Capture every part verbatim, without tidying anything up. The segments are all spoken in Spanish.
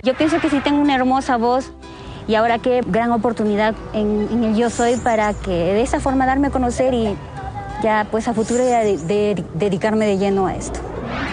Yo pienso que sí tengo una hermosa voz y ahora qué gran oportunidad en, en el Yo Soy para que de esa forma darme a conocer y ya pues a futuro ya de, de, dedicarme de lleno a esto.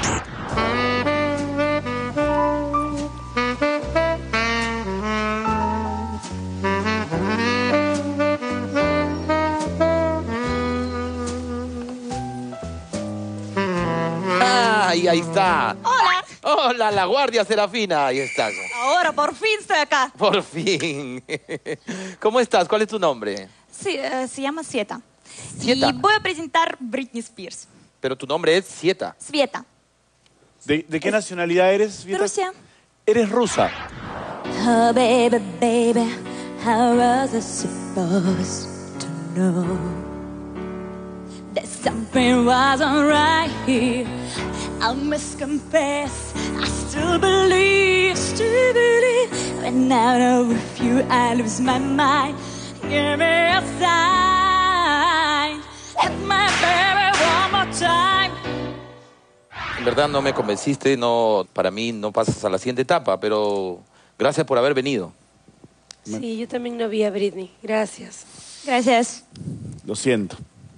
¡Ay, ahí está! ¡Hola! ¡Hola, la Guardia Serafina! Ahí estás. Ahora, por fin estoy acá. Por fin. ¿Cómo estás? ¿Cuál es tu nombre? Sí, uh, se llama Svieta. Svieta. Y voy a presentar Britney Spears. Pero tu nombre es Svieta. Svieta. ¿De, de qué nacionalidad eres, Svieta? De Rusia. Eres rusa. Oh, baby, baby, how was I supposed to know that something wasn't right here? I must confess, I still believe, still believe. When out of you, I lose my mind. Give me a sign, hit my baby one more time. En verdad no me convenciste, no, para mí no pasas a la siguiente etapa, pero gracias por haber venido. Sí, yo también no vi a Britney. Gracias. Gracias. Lo siento.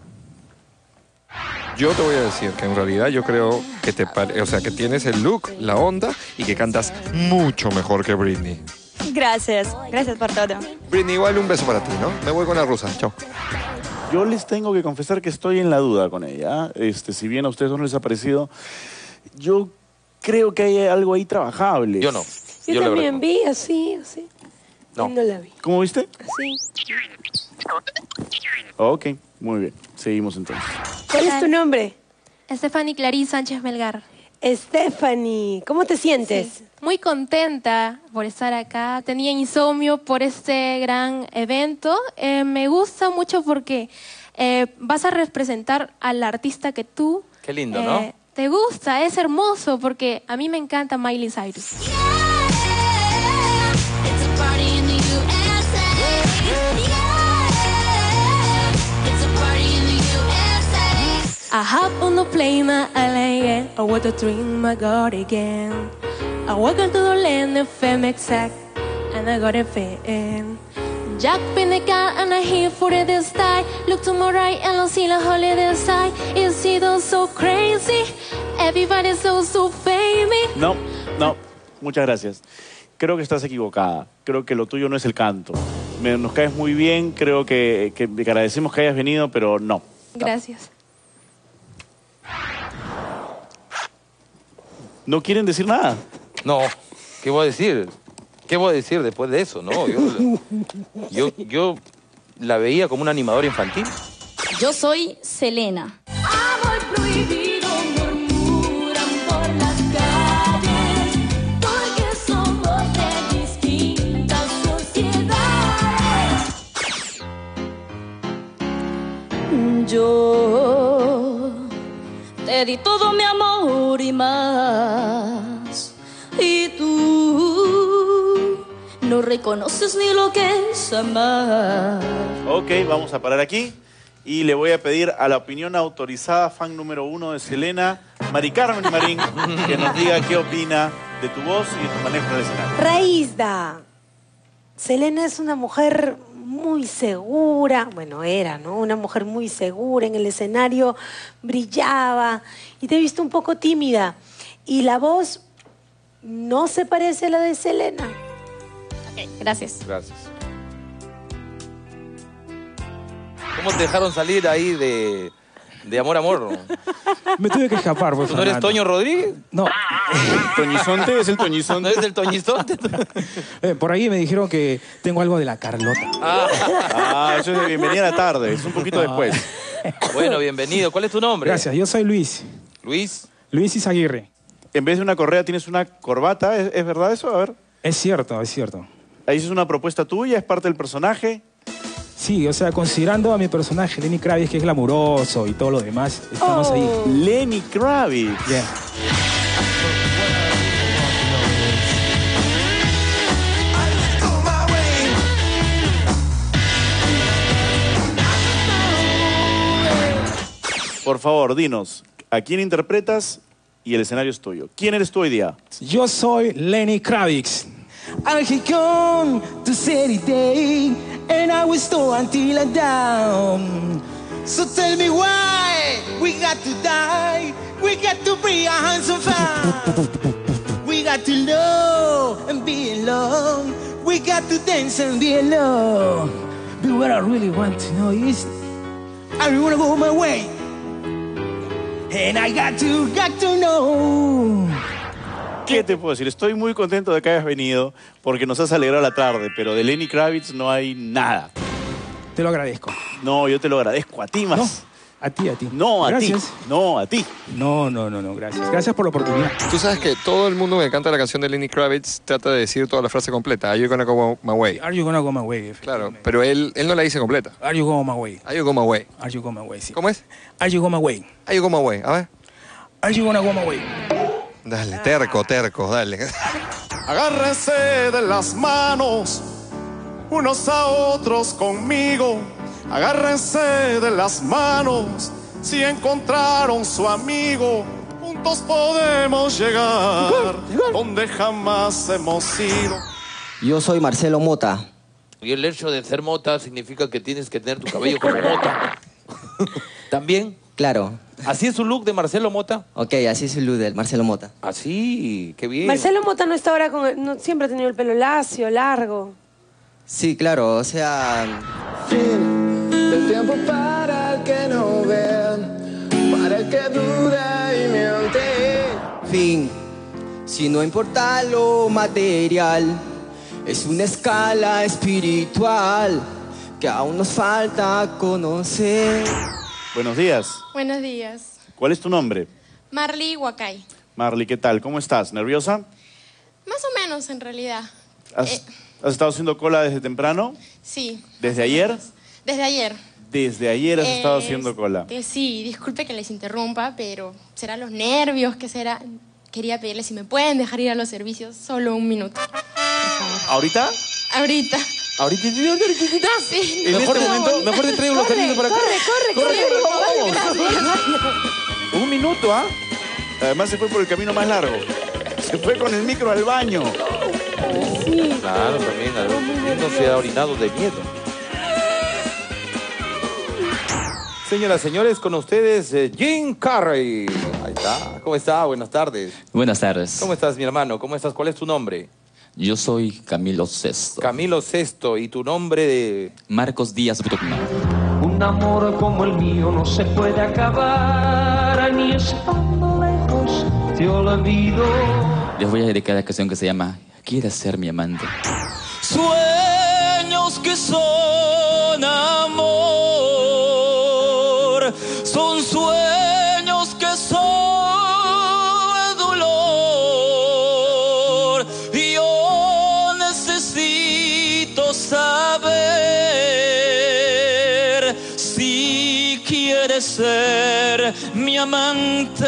Yo te voy a decir que en realidad yo creo que te pare- o sea, que tienes el look, la onda y que cantas mucho mejor que Britney. Gracias. Gracias por todo. Britney, igual un beso para ti, ¿no? Me voy con la rusa. Chao. Yo les tengo que confesar que estoy en la duda con ella. Este, si bien a ustedes no les ha parecido, yo creo que hay algo ahí trabajable. Yo no. Yo, Yo la también verdad vi así, así. No. No la vi. ¿Cómo viste? Así. Ok, muy bien. Seguimos entonces. ¿Cuál es tu nombre? Stephanie Clarice Sánchez Melgar. Stephanie, ¿cómo te sientes? Sí, muy contenta por estar acá. Tenía insomnio por este gran evento. Eh, me gusta mucho porque eh, vas a representar al artista que tú... Qué lindo, eh, ¿no? Te gusta, es hermoso porque a mí me encanta Miley Cyrus. I hop on the plane, I lay I want to dream my God again. I walk into the land of fame exact, and I got a fan. Jack in the car and I hear for the sky. Look to my right and I see the holiday side. Is it all so crazy? Everybody's so, so famous. No, no. Muchas gracias. Creo que estás equivocada. Creo que lo tuyo no es el canto. Me, nos caes muy bien. Creo que, que, que agradecemos que hayas venido, pero no. Gracias. ¿No quieren decir nada? No, ¿qué voy a decir? ¿Qué voy a decir después de eso? No, yo, yo, yo la veía como una animadora infantil. Yo soy Selena. Amor prohibido murmuran por las calles, porque somos de distintas sociedades. Yo te di todo mi amor y más. Y tú no reconoces ni lo que es amar. Ok, vamos a parar aquí. Y le voy a pedir a la opinión autorizada, fan número uno de Selena, Mari Carmen Marín, que nos diga qué opina de tu voz y de tu manejo en el escenario. Raízda. Selena es una mujer muy segura, bueno, era, ¿no? Una mujer muy segura en el escenario, brillaba y te he visto un poco tímida. Y la voz no se parece a la de Selena. Ok, gracias. Gracias. ¿Cómo te dejaron salir ahí de, de Amor, Amor? Me tuve que escapar, pues. ¿Tú no eres Fernando. Toño Rodríguez? No. ¿Toñizonte? ¿Es el ¿No Toñizonte? eres el Toñizonte? Eh, por ahí me dijeron que tengo algo de la Carlota. Ah, eso es de bienvenida a la tarde, es un poquito después. Bueno, bienvenido. ¿Cuál es tu nombre? Gracias, yo soy Luis. Luis. Luis Izaguirre. En vez de una correa tienes una corbata, ¿es, es verdad eso? A ver. Es cierto, es cierto. Ahí es una propuesta tuya, es parte del personaje. Sí, o sea, considerando a mi personaje, Lenny Kravitz, que es glamuroso y todo lo demás, estamos Oh. ahí. Lenny Kravitz. Yeah. Por favor, dinos, ¿a quién interpretas? Y el escenario es tuyo. ¿Quién eres tú hoy día? Yo soy Lenny Kravitz. I can come to city day, and I will store until I'm down. So tell me why we got to die. We got to bring our hands on fire. We got to love and be in love. We got to dance and be in love. But what I really want to know is, I really want to go my way. And I got to, got to know. ¿Qué te puedo decir? Estoy muy contento de que hayas venido porque nos has alegrado la tarde, pero de Lenny Kravitz no hay nada. Te lo agradezco. No, yo te lo agradezco a ti más. No, a ti, a ti. No, a Gracias. ti. No, a ti. No, no, no, no, gracias. Gracias por la oportunidad. Tú sabes que todo el mundo que canta la canción de Lenny Kravitz trata de decir toda la frase completa. Are you gonna go my way? Are you gonna go my way? Claro, pero él, él no la dice completa. Are you go my way? Are you go my way? Are you go my way, sí. ¿Cómo es? Are you go my way? Are you go my way? A ver. Are you gonna go my way? Dale, terco, terco, dale. Agárrense de las manos, unos a otros conmigo. Agárrense de las manos, si encontraron su amigo. Juntos podemos llegar donde jamás hemos ido. Yo soy Marcelo Mota. Y el hecho de ser mota significa que tienes que tener tu cabello como mota. ¿También? Claro. ¿Así es su look de Marcelo Mota? Ok, así es el look de Marcelo Mota. Así, qué bien. Marcelo Mota no está ahora con... el- no, siempre ha tenido el pelo lacio, largo. Sí, claro, o sea... Fin del tiempo para el que no ve, para el que duda y miente. Fin. Si no importa lo material, es una escala espiritual que aún nos falta conocer. Buenos días. Buenos días. ¿Cuál es tu nombre? Marley Huacay. Marley, ¿qué tal? ¿Cómo estás? ¿Nerviosa? Más o menos, en realidad. ¿Has, Eh, has estado haciendo cola desde temprano? sí. ¿Desde ayer? Desde ayer. Desde ayer has estado Eh, haciendo cola. este, sí, disculpe que les interrumpa, pero ¿será los nervios? ¿Qué será? Quería pedirles si me pueden dejar ir a los servicios solo un minuto. ¿Ahorita? Ahorita. ¿Ahorita? Sí. En este momento, mejor te traigo los permisos para acá. Corre, corre, Un minuto, ¿ah? Además se fue por el camino más largo. Se fue con el micro al baño. Claro, también. Alberto no se ha orinado de miedo. Señoras, señores, con ustedes, eh, Jim Carrey. Ahí está. ¿Cómo está? Buenas tardes. Buenas tardes. ¿Cómo estás, mi hermano? ¿Cómo estás? ¿Cuál es tu nombre? Yo soy Camilo Sesto. Camilo Sesto. ¿Y tu nombre de...? Marcos Díaz Bruckner. Un amor como el mío no se puede acabar, ni estando lejos te olvido. Les voy a dedicar la canción que se llama ¿Quieres ser mi amante? Sueños que son amor, son sueños que son dolor. Yo necesito saber si quieres ser mi amante.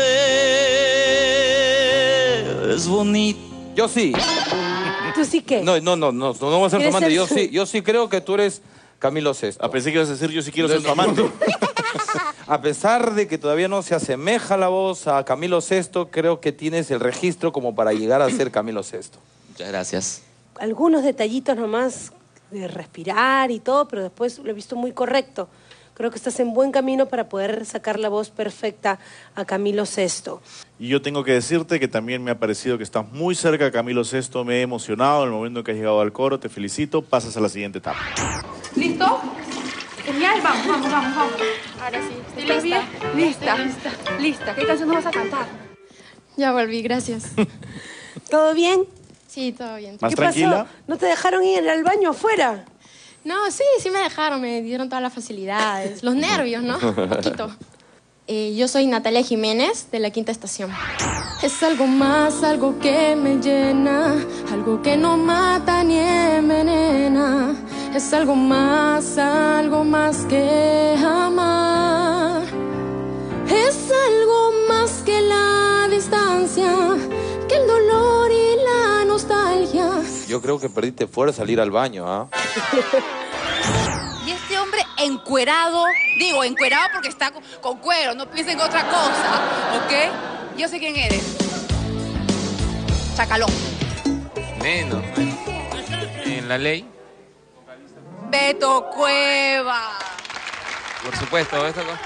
Es bonito. Yo sí. ¿Tú sí qué? No, no, no, no, no voy a ser tu ¿Quieres amante. ser Yo su- sí, yo sí creo que tú eres Camilo Sesto. Ah, pensé que ibas a decir yo sí quiero ser tu amante. A pesar de que todavía no se asemeja la voz a Camilo Sesto, creo que tienes el registro como para llegar a ser Camilo Sesto. Muchas gracias. Algunos detallitos nomás de respirar y todo, pero después lo he visto muy correcto. Creo que estás en buen camino para poder sacar la voz perfecta a Camilo Sesto. Y yo tengo que decirte que también me ha parecido que estás muy cerca de Camilo Sesto. Me he emocionado en el momento en que has llegado al coro. Te felicito. Pasas a la siguiente etapa. ¿Listo? Genial, vamos, vamos, vamos, vamos. Ahora sí. Estoy ¿Estás bien? lista. Lista. Estoy lista. Lista. ¿Qué canción nos vas a cantar? Ya volví, gracias. ¿Todo bien? Sí, todo bien. ¿Más ¿Qué tranquila? pasó? ¿No te dejaron ir al baño afuera? No, sí, sí me dejaron, me dieron todas las facilidades. Los nervios, ¿no? Un poquito. Eh, yo soy Natalia Jiménez, de La Quinta Estación. Es algo más, algo que me llena, algo que no mata ni envenena. Es algo más, algo más que amar. Es algo más que la distancia, que el dolor y la nostalgia. Yo creo que perdiste fuerza al ir al baño, ¿ah? Y este hombre encuerado, digo, encuerado porque está con, con cuero, no piensen en otra cosa, ¿ok? Yo sé quién eres. Chacalón. Menos, menos. en La Ley. Beto Cueva. Por supuesto, esto con-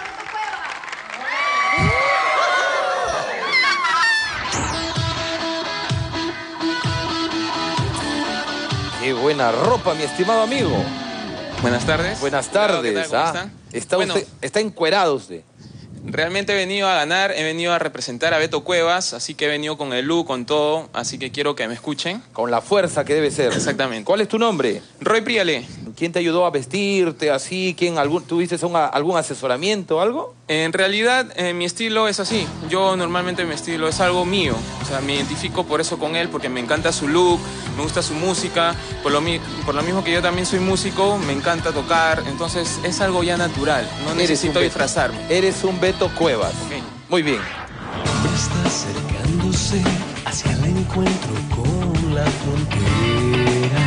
Qué buena ropa, mi estimado amigo. Buenas tardes. Buenas Claro, tardes. ¿qué tal? ¿Cómo ah. están? Está, Bueno. usted, está encuerado usted. Realmente he venido a ganar, he venido a representar a Beto Cuevas, así que he venido con el look, con todo, así que quiero que me escuchen. Con la fuerza que debe ser. Exactamente. ¿Cuál es tu nombre? Roy Priale. ¿Quién te ayudó a vestirte así? ¿Quién, algún, ¿Tuviste un, algún asesoramiento o algo? En realidad, eh, mi estilo es así. Yo normalmente mi estilo es algo mío. O sea, me identifico por eso con él, porque me encanta su look, me gusta su música. Por lo, mi- por lo mismo que yo también soy músico, me encanta tocar. Entonces, es algo ya natural. No Eres necesito un Beto- disfrazarme. Eres un Beto Cuevas. Muy bien. Está acercándose hacia el encuentro con la frontera.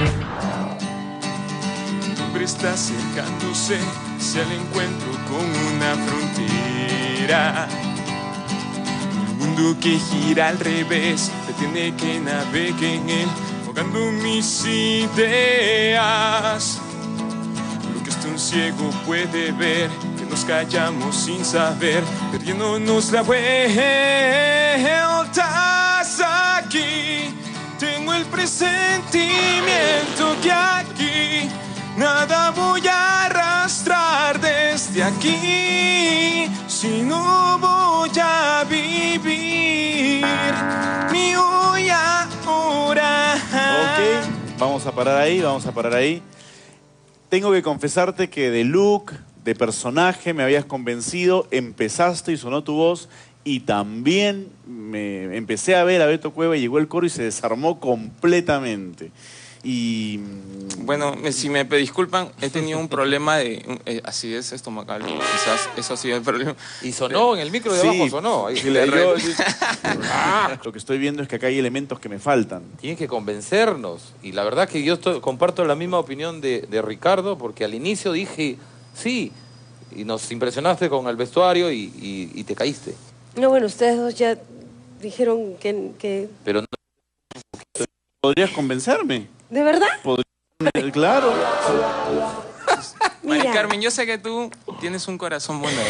Hombre está acercándose hacia el encuentro con una frontera. Un mundo que gira al revés, pretende que navegue en él, ahogando mis ideas. Lo que hasta un ciego puede ver, que nos callamos sin saber, perdiéndonos la vueltas aquí. Tengo el presentimiento que aquí nada voy a arrastrar desde aquí, si no voy a vivir mi hoy ahora. Ok, vamos a parar ahí, vamos a parar ahí. Tengo que confesarte que de look, de personaje, me habías convencido, empezaste y sonó tu voz, y también me empecé a ver a Beto Cueva y llegó el coro y se desarmó completamente. Y Bueno, eh, si me disculpan, he tenido un problema de eh, acidez estomacal. Quizás eso ha sido el problema. Y sonó en el micro de Sí, abajo, sonó. Ahí. sí, le- yo- Ah, lo que estoy viendo es que acá hay elementos que me faltan. Tienes que convencernos. Y la verdad que yo estoy- comparto la misma opinión de, de Ricardo, porque al inicio dije, sí, y nos impresionaste con el vestuario y, y- y te caíste. No, bueno, ustedes dos ya dijeron que... que... Pero no. ¿Podrías convencerme? ¿De verdad? Podría- Claro. Mari Mira. Carmen, yo sé que tú tienes un corazón bonito.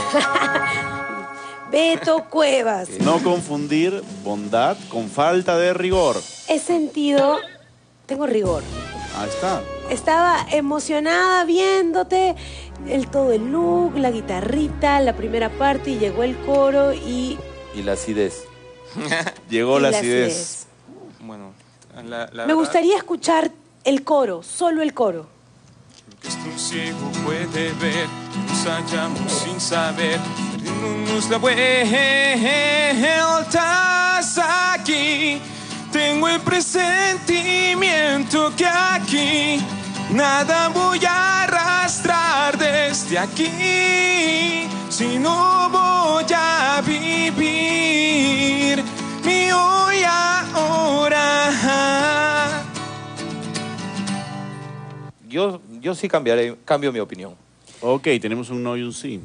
Beto Cuevas. No confundir bondad con falta de rigor. He sentido... Tengo rigor. Ahí está. Estaba emocionada viéndote, el todo el look, la guitarrita, la primera parte, y llegó el coro y... Y la acidez. Llegó Y la la acidez. acidez. Bueno, la, la Me verdad, gustaría escuchar el coro, solo el coro. que esto un ciego puede ver, que nos hallamos sin saber, perdiéndonos la vueltas aquí. Tengo el presentimiento que aquí nada voy a arrastrar desde aquí, si no voy a vivir mi hoy ahora. Yo, yo sí cambiaré, cambio mi opinión. Ok, tenemos un no y un sí.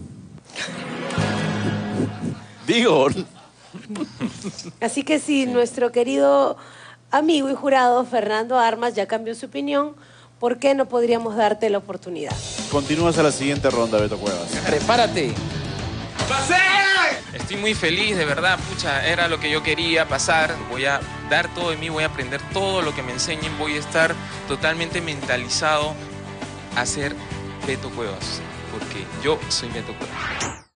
Digo, Así que si nuestro querido amigo y jurado Fernando Armas ya cambió su opinión, ¿por qué no podríamos darte la oportunidad? continúas a la siguiente ronda, Beto Cuevas. Prepárate. Estoy muy feliz, de verdad, pucha, era lo que yo quería pasar. Voy a dar todo de mí, voy a aprender todo lo que me enseñen, voy a estar totalmente mentalizado a ser Beto Cuevas, porque yo soy Beto Cuevas.